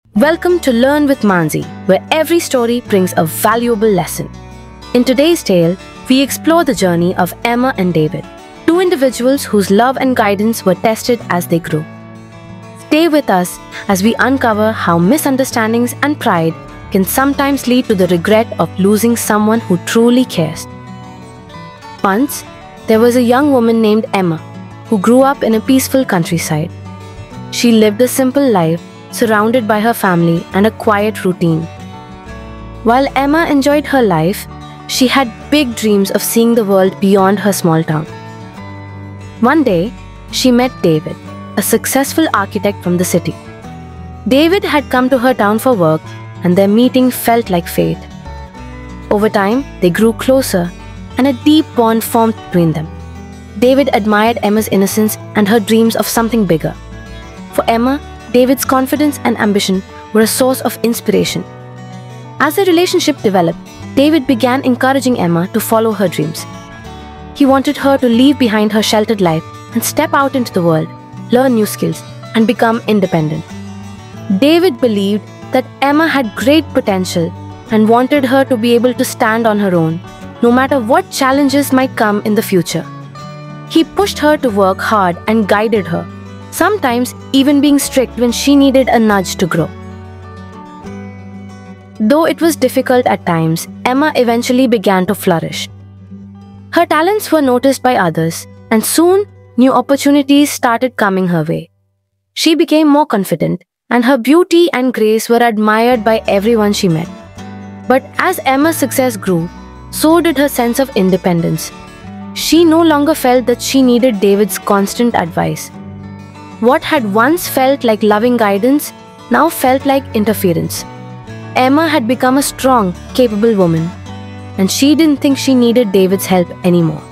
Welcome to Learn with Mansi, where every story brings a valuable lesson. In today's tale, we explore the journey of Emma and David, two individuals whose love and guidance were tested as they grew. Stay with us as we uncover how misunderstandings and pride can sometimes lead to the regret of losing someone who truly cares. Once, there was a young woman named Emma who grew up in a peaceful countryside. She lived a simple life, surrounded by her family and a quiet routine. While Emma enjoyed her life, she had big dreams of seeing the world beyond her small town. One day, she met David, a successful architect from the city. David had come to her town for work, and their meeting felt like fate. Over time, they grew closer, and a deep bond formed between them. David admired Emma's innocence and her dreams of something bigger. For Emma, David's confidence and ambition were a source of inspiration. As their relationship developed, David began encouraging Emma to follow her dreams. He wanted her to leave behind her sheltered life and step out into the world, learn new skills, and become independent. David believed that Emma had great potential and wanted her to be able to stand on her own, no matter what challenges might come in the future. He pushed her to work hard and guided her, sometimes even being strict when she needed a nudge to grow. Though it was difficult at times, Emma eventually began to flourish. Her talents were noticed by others, and soon new opportunities started coming her way. She became more confident, and her beauty and grace were admired by everyone she met. But as Emma's success grew, so did her sense of independence. She no longer felt that she needed David's constant advice. What had once felt like loving guidance now felt like interference. Emma had become a strong, capable woman, and she didn't think she needed David's help anymore.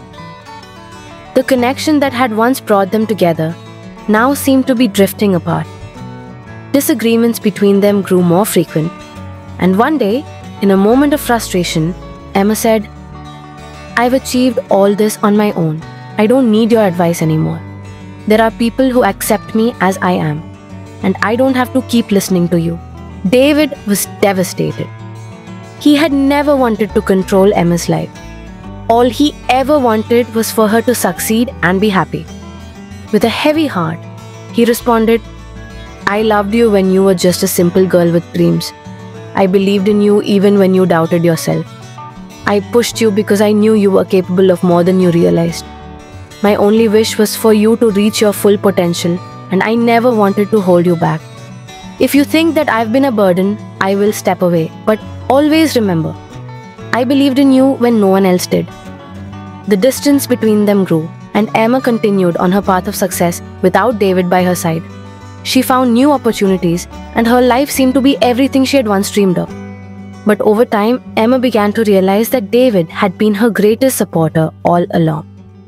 The connection that had once brought them together now seemed to be drifting apart. Disagreements between them grew more frequent, and one day, in a moment of frustration, Emma said, "I've achieved all this on my own. I don't need your advice anymore. There are people who accept me as I am, and I don't have to keep listening to you." David was devastated. He had never wanted to control Emma's life. All he ever wanted was for her to succeed and be happy. With a heavy heart, he responded, "I loved you when you were just a simple girl with dreams. I believed in you even when you doubted yourself. I pushed you because I knew you were capable of more than you realized. My only wish was for you to reach your full potential, and I never wanted to hold you back. If you think that I've been a burden, I will step away. But always remember, I believed in you when no one else did." The distance between them grew, and Emma continued on her path of success without David by her side. She found new opportunities, and her life seemed to be everything she had once dreamed of. But over time, Emma began to realize that David had been her greatest supporter all along.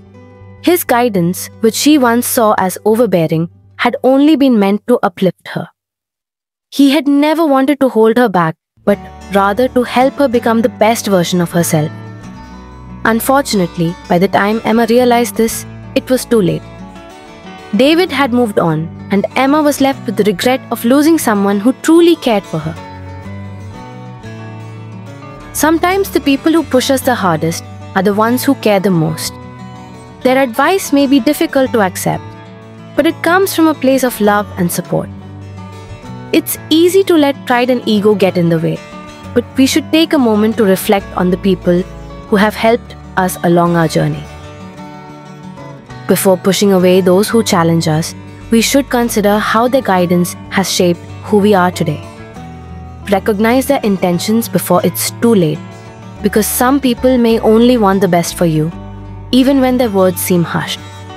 His guidance, which she once saw as overbearing, had only been meant to uplift her. He had never wanted to hold her back, but rather to help her become the best version of herself. Unfortunately, by the time Emma realized this, it was too late. David had moved on, and Emma was left with the regret of losing someone who truly cared for her. Sometimes the people who push us the hardest are the ones who care the most. Their advice may be difficult to accept, but it comes from a place of love and support. It's easy to let pride and ego get in the way, but we should take a moment to reflect on the people who have helped us along our journey. Before pushing away those who challenge us, we should consider how their guidance has shaped who we are today. Recognize their intentions before it's too late, because some people may only want the best for you, even when their words seem harsh.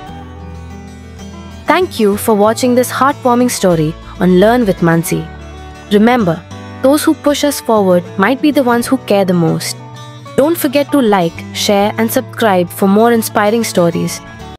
Thank you for watching this heartwarming story on Learn with Mansi. Remember, those who push us forward might be the ones who care the most. Don't forget to like, share, and subscribe for more inspiring stories.